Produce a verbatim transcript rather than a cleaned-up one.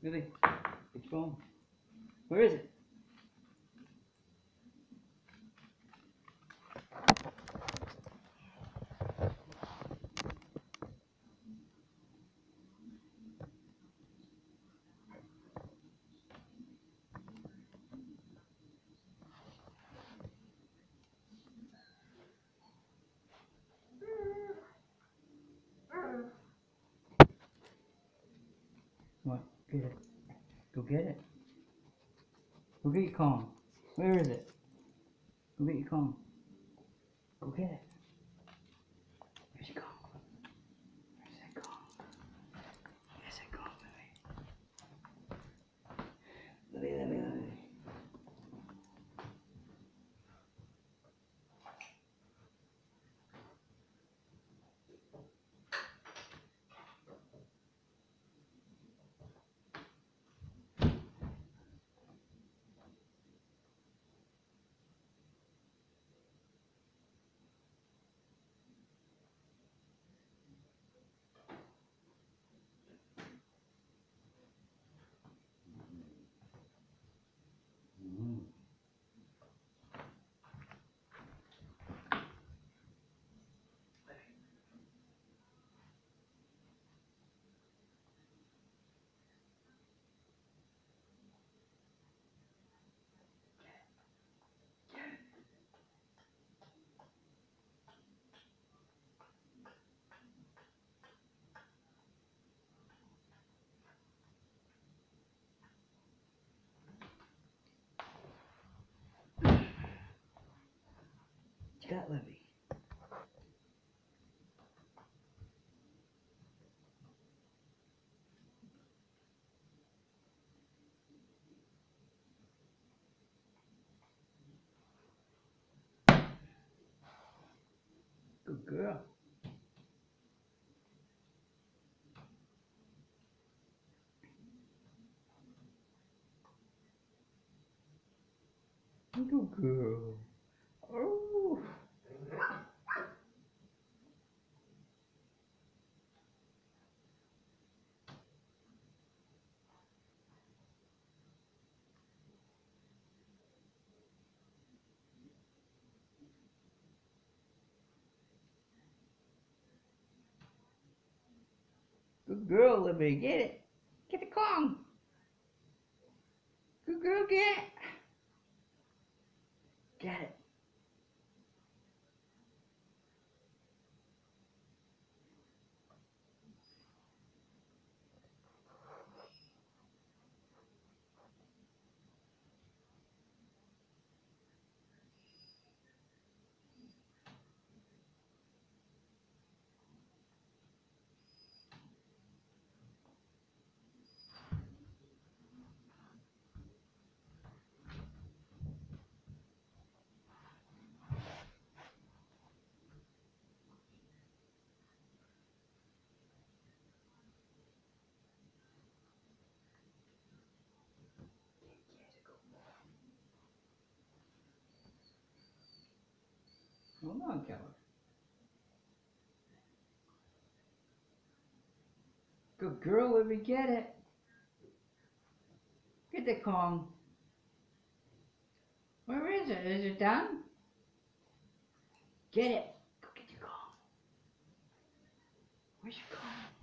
Lily, get your phone. Where is it? What? Get it. Go get it. Go get your comb. Where is it? Go get your comb. Go get it. Where's your comb? Where's that comb? Where's that comb, Lily? Lily, Lily, Lily. What you got, Libby? Good girl. Good girl. Oh. Good girl, Libby. Get it. Get the comb. Good girl, get it. Get it. Hold on, Keller. Good girl, Libby. Get it. Get the comb. Where is it? Is it done? Get it. Go get your comb. Where's your comb?